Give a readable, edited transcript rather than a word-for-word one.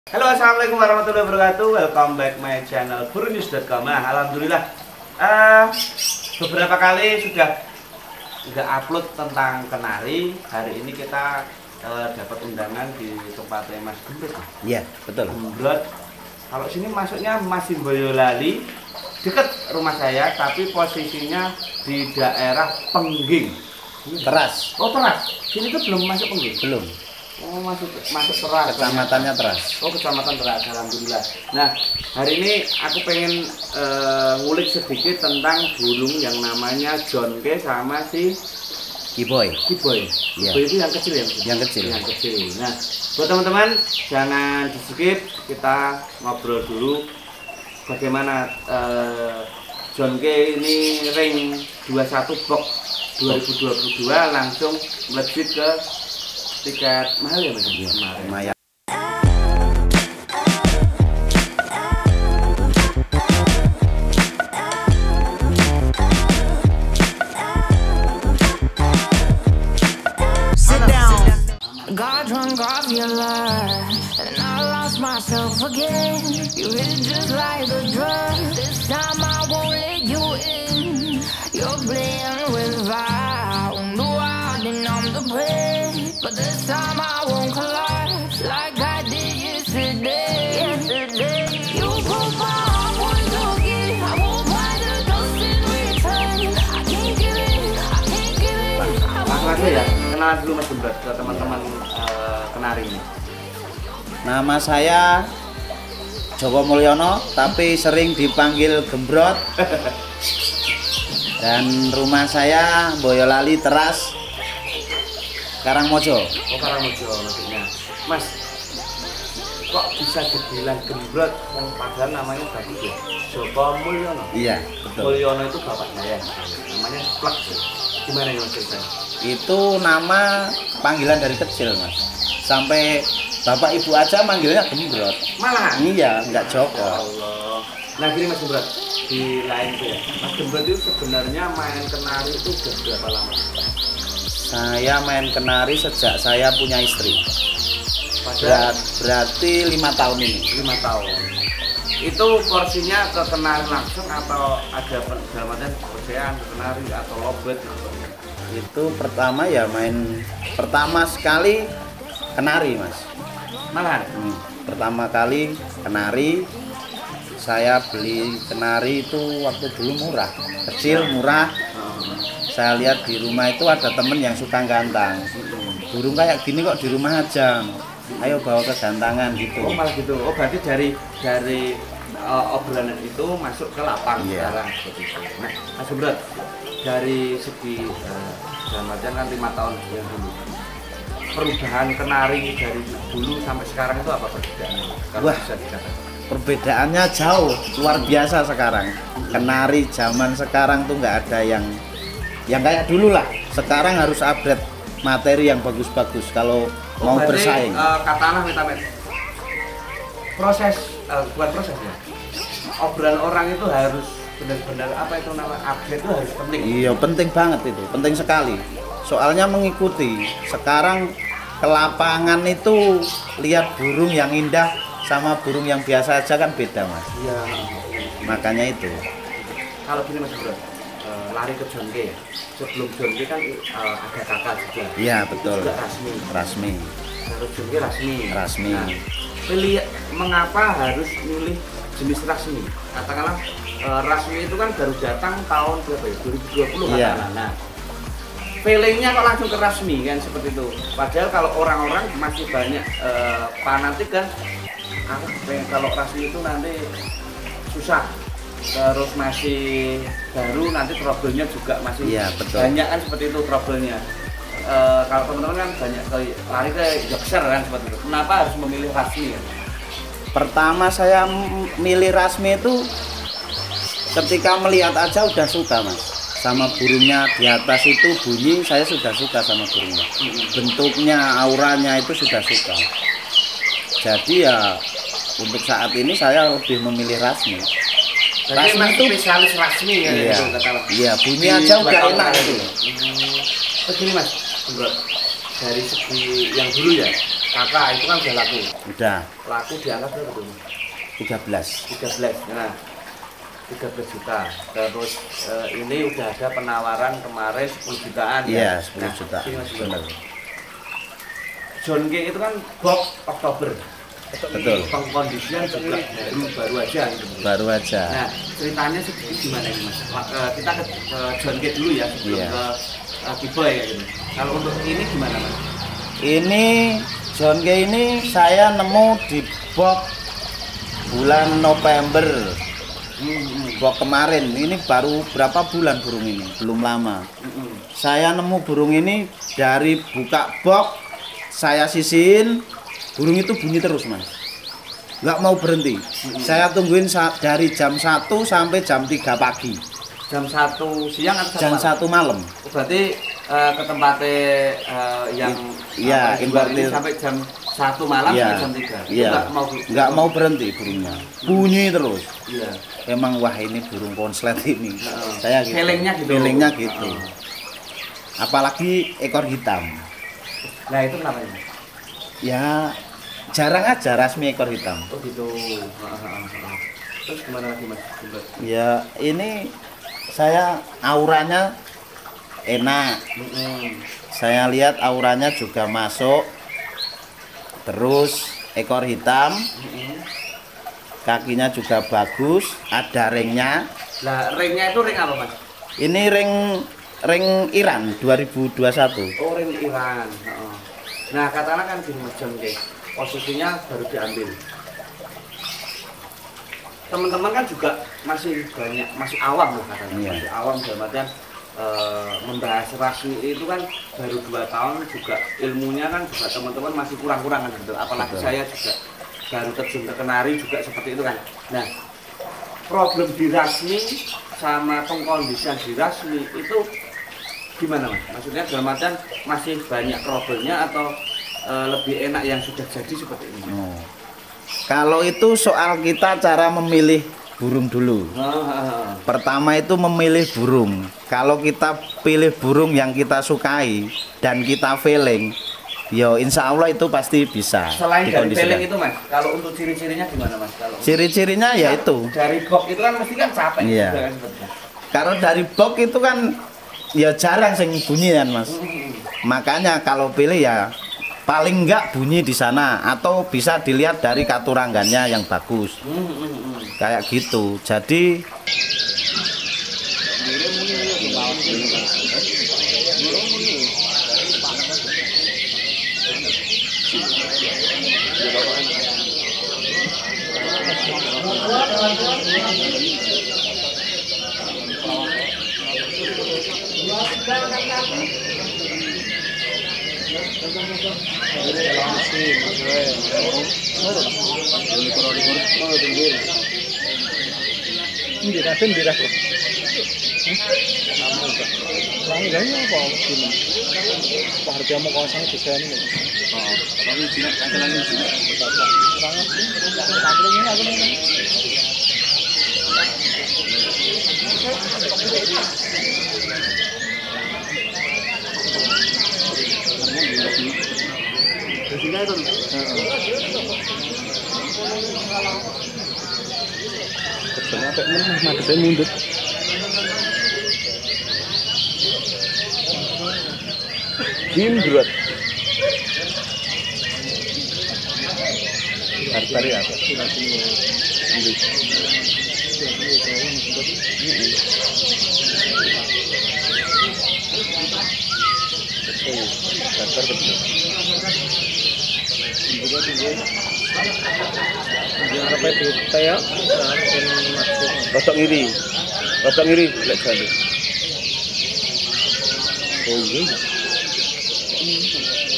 Halo, assalamualaikum warahmatullahi wabarakatuh. Welcome back my channel burnews.com. Nah, alhamdulillah beberapa kali sudah upload tentang kenari. Hari ini kita dapat undangan di tempatnya Mas Gembrot. Iya, betul. Gembrot. Kalau sini masuknya masih Boyolali, dekat rumah saya, tapi posisinya di daerah Pengging. Teras. Oh, Teras. Sini tuh belum masuk Pengging. Belum. Oh, masuk Teras. Kecamatannya Teras. Oh, kecamatan Teras, alhamdulillah. Nah, hari ini aku pengen ngulik sedikit tentang burung yang namanya jonke sama si Kiboy. Kiboy. Iya. Kiboy itu yang kecil ya? Yang kecil. Yang kecil. Nah, buat teman-teman jangan di skip, kita ngobrol dulu bagaimana jonke ini ring 21 box 2022 langsung melejit ke tiket mahal ya Mas? Iya, lumayan. Got drunk off your love, and I lost myself again. You hit just like a drug. This time I won't let you in. You're playing with fire. No, I didn't I'm the prey, but this time I won't collide like I did yesterday. You broke my heart once again. I won't buy the dust in return. I can't give it. I can't give it. I Langsung won't aja give ya, it. kenalan dulu Mas Gembrot ke teman-teman kenari ini. Nama saya Joko Mulyono, tapi sering dipanggil Gembrot. Dan rumah saya Boyolali, Teras, Karangmojo. Oh, Karangmojo maksudnya. Mas, kok bisa dibilang Gembrot yang padahal namanya bagus ya? Joko Mulyono. Iya, betul. Mulyono itu bapaknya ya, namanya plak ya. Gimana ya Mas ceritanya? Itu nama panggilan dari kecil, Mas. Sampai bapak ibu aja manggilnya Gembrot. Malah? Iya, enggak Ya Joko. Allah. Nah gini Mas Gembrot, di lain tuh ya, Mas Gembrot itu sebenarnya main kenari itu udah berapa lama? Saya main kenari sejak saya punya istri. Pada Berarti 5 tahun ini. 5 tahun. Itu porsinya ke kenari langsung atau ada penjelaman pekerjaan ke kenari atau lobet gitu? Itu pertama ya pertama sekali kenari, Mas. Malahan? Pertama kali kenari, saya beli kenari itu waktu dulu murah, kecil murah. Saya lihat di rumah itu ada temen yang suka gantang, burung kayak gini kok di rumah aja, ayo bawa ke gantangan gitu. Oh malah gitu. Oh berarti dari obrolan itu masuk ke lapang. Iya. Sekarang seperti itu. Nah Mas Gembrot, dari segi dalam artian kan 5 tahun yang dulu, perubahan kenari dari dulu sampai sekarang itu apa perbedaannya? Kalau Wah. bisa dikatakan. Perbedaannya jauh, luar biasa sekarang. Kenari zaman sekarang tuh nggak ada yang kayak dulu lah. Sekarang harus upgrade materi yang bagus-bagus kalau mau berarti, bersaing. katakanlah proses, bukan proses ya, obrolan orang itu harus benar-benar apa itu nama upgrade itu harus penting. Iya, penting banget itu, penting sekali. Soalnya mengikuti. Sekarang ke lapangan itu lihat burung yang indah sama burung yang biasa aja kan beda, Mas. Iya. Makanya itu. Kalau gini Mas Bro, lari ke jonke ya. Sebelum jonke kan ada kakak juga. Iya, betul. Itu juga rasmi. Rasmi. Harus jonke rasmi. Rasmi. Nah, pilih mengapa harus milih jenis rasmi? Katakanlah rasmi itu kan baru datang tahun berapa ya? 2020 Iya. katakanlah. Nah, feelingnya kok langsung ke rasmi kan seperti itu. Padahal kalau orang-orang masih banyak fanatik kan, kalau rasmi itu nanti susah, terus masih baru, nanti trouble-nya juga masih Iya, betul. banyak kan seperti itu trouble-nya. Kalau teman-teman kan banyak lari ke Yorkshire kan seperti itu. Kenapa harus memilih rasmi kan? Pertama saya milih rasmi itu ketika melihat aja udah suka, Mas. Sama burungnya di atas itu bunyi, saya sudah suka sama burungnya. Bentuknya, auranya itu sudah suka. Jadi ya untuk saat ini saya lebih memilih rasmi. Jadi Rasmi emang itu spesialis rasmi ya iya, itu katakanlah. iya, bunyi Di aja udah belakang enak kali. itu. Begini Mas, Bro, dari segi yang dulu ya, kakak itu kan udah laku. Udah Laku diangkat berapa tuh? 13. 13. Nah, 13 juta. Terus ini udah ada penawaran kemarin 10 jutaan Iya, ya. 10 juta. Ini Mas Bro. Benar. John G itu kan box Oktober. Betul. Pengkondisian juga baru aja gitu. Baru aja. Nah, ceritanya sedikit gimana ini Mas? Kita ke John G dulu ya, sebelum Iya. ke T-Boy ya gitu. Kalau untuk ini gimana Mas? Ini John G ini saya nemu di box bulan November. Box kemarin. Ini baru berapa bulan burung ini? Belum lama. Saya nemu burung ini dari buka box, saya sisihin, burung itu bunyi terus Mas, nggak mau berhenti. Saya tungguin dari jam 1 sampai jam 3 pagi. Jam 1 siang atau Jam 1 malam. Berarti ke tempatnya yang Iya, jual ini invertir. sampai jam 1 malam Iya, sampai jam 3. Itu iya. Nggak mau berhenti burungnya, bunyi terus. Iya. Emang wah ini burung konslet ini. Heeh. Saya gitu. Feelingnya gitu. Feelingnya gitu. Heeh. Apalagi ekor hitam. Nah, itu kenapa ini? Ya jarang aja rasmi ekor hitam. Oh gitu. Terus gimana lagi Mas? Ya ini saya auranya enak. Saya lihat auranya juga masuk. Terus ekor hitam, kakinya juga bagus, ada ringnya. Nah, ringnya itu ring apa Mas? Ini ring Iran 2021. Oh, ring Iran. Heeh. Nah, katakanlah kan gini Mas John G. Posisinya baru diambil. Teman-teman kan juga masih banyak, masih awam loh katanya. Iya. Masih awam dalam artian membahas rasmi itu kan baru 2 tahun juga ilmunya kan juga teman-teman masih kurang-kurang kan gitu. Apalagi Betul. saya juga baru terjun ke kenari juga seperti itu kan. Nah, problem di rasmi sama pengkondisian di rasmi itu gimana Mas? Maksudnya dalam artian masih banyak problemnya atau lebih enak yang sudah jadi seperti ini? Oh. Kalau itu soal kita cara memilih burung dulu. Pertama itu memilih burung. Kalau kita pilih burung yang kita sukai dan kita feeling, ya insya Allah itu pasti bisa Selain dari dikondisikan. feeling itu Mas, kalau untuk ciri-cirinya gimana Mas? Kalau Ciri-cirinya ya itu. dari box itu kan mesti kan capek Iya. juga kan sepertinya. Kalau dari box itu kan ya jarang sing bunyi kan Mas. Makanya kalau pilih ya paling enggak bunyi di sana atau bisa dilihat dari katurangannya yang bagus. Kayak gitu. Jadi Gimbrot. Tadi apa? Rotok iri. Rotok iri lek jane. Oh iya.